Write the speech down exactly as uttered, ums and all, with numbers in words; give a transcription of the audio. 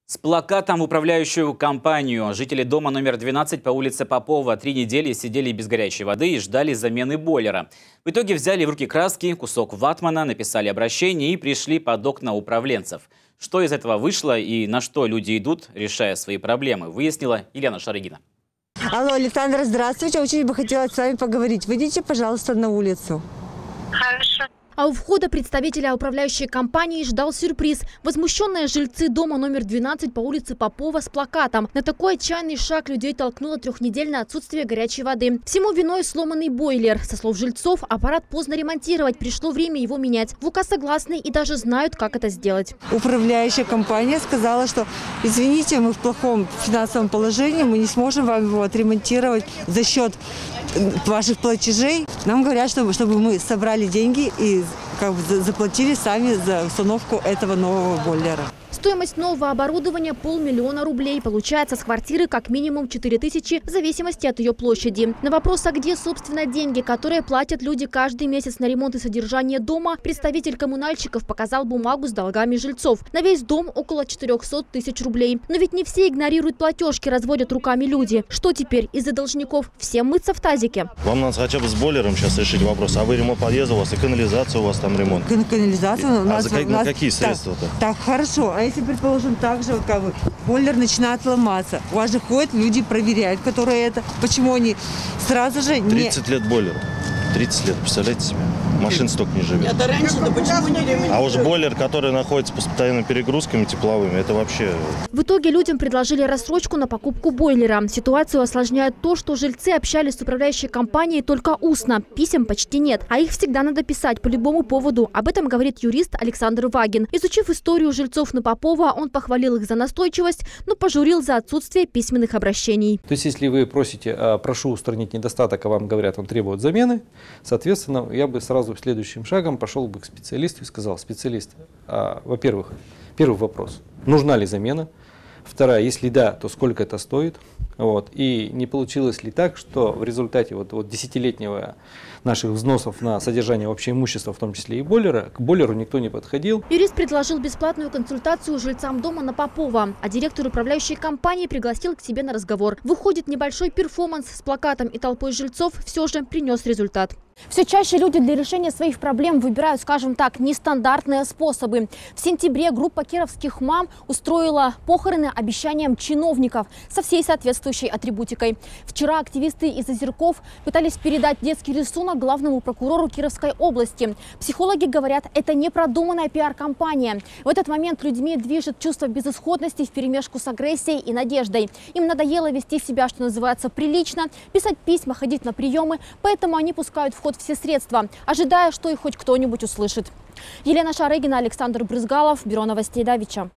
С плакатом в управляющую компанию жители дома номер двенадцать по улице Попова три недели сидели без горячей воды и ждали замены бойлера. В итоге взяли в руки краски, кусок ватмана, написали обращение и пришли под окна управленцев. Что из этого вышло и на что люди идут, решая свои проблемы, выяснила Елена Шарыгина. Алло, Александра, здравствуйте. Очень бы хотела с вами поговорить. Выйдите, пожалуйста, на улицу. Хорошо. А у входа представителя управляющей компании ждал сюрприз. Возмущенные жильцы дома номер двенадцать по улице Попова с плакатом. На такой отчаянный шаг людей толкнуло трехнедельное отсутствие горячей воды. Всему виной сломанный бойлер. Со слов жильцов, аппарат поздно ремонтировать, пришло время его менять. В УК согласны и даже знают, как это сделать. Управляющая компания сказала, что извините, мы в плохом финансовом положении, мы не сможем вам его отремонтировать за счет ваших платежей. Нам говорят, чтобы, чтобы мы собрали деньги и как бы заплатили сами за установку этого нового бойлера. Стоимость нового оборудования – полмиллиона рублей. Получается, с квартиры как минимум четыре тысячи, в зависимости от ее площади. На вопрос, а где, собственно, деньги, которые платят люди каждый месяц на ремонт и содержание дома, представитель коммунальщиков показал бумагу с долгами жильцов. На весь дом около четырёхсот тысяч рублей. Но ведь не все игнорируют платежки, разводят руками люди. Что теперь из-за должников? Всем мыться в тазике. Вам надо хотя бы с бойлером сейчас решить вопрос. А вы ремонт подъезда, у вас и канализация, у вас там ремонт. Канализация у нас... А за, у нас, на какие средства-то? Так, так, хорошо. А если, предположим, так же, как бы, бойлер начинает ломаться. У вас же ходят, люди проверяют, которые это. Почему они сразу же не... тридцать лет бойлеру. тридцать лет, представляете себе? Машин столько не живет. Это раньше, да почему не ремонтируют? А уж бойлер, который находится под постоянными перегрузками тепловыми, это вообще... В итоге людям предложили рассрочку на покупку бойлера. Ситуацию осложняет то, что жильцы общались с управляющей компанией только устно. Писем почти нет. А их всегда надо писать по любому поводу. Об этом говорит юрист Александр Вагин. Изучив историю жильцов на Попова, он похвалил их за настойчивость, но пожурил за отсутствие письменных обращений. То есть, если вы просите, прошу устранить недостаток, а вам говорят, он требует замены, соответственно, я бы сразу следующим шагом пошел бы к специалисту и сказал: специалист, а, во-первых, первый вопрос, нужна ли замена? Вторая, если да, то сколько это стоит? Вот. И не получилось ли так, что в результате вот, вот десятилетнего наших взносов на содержание общего имущества, в том числе и бойлера, к бойлеру никто не подходил? Юрист предложил бесплатную консультацию жильцам дома на Попова, а директор управляющей компании пригласил к себе на разговор. Выходит, небольшой перформанс с плакатом и толпой жильцов все же принес результат. Все чаще люди для решения своих проблем выбирают, скажем так, нестандартные способы. В сентябре группа кировских мам устроила похороны обещанием чиновников со всей соответствующей атрибутикой. Вчера активисты из Озерков пытались передать детский рисунок главному прокурору Кировской области. Психологи говорят, это непродуманная пиар-компания. В этот момент людьми движет чувство безысходности вперемешку с агрессией и надеждой. Им надоело вести себя, что называется, прилично, писать письма, ходить на приемы, поэтому они пускают в ход все средства, ожидая, что их хоть кто-нибудь услышит. Елена Шарыгина, Александр Брызгалов, Бюро новостей Давича.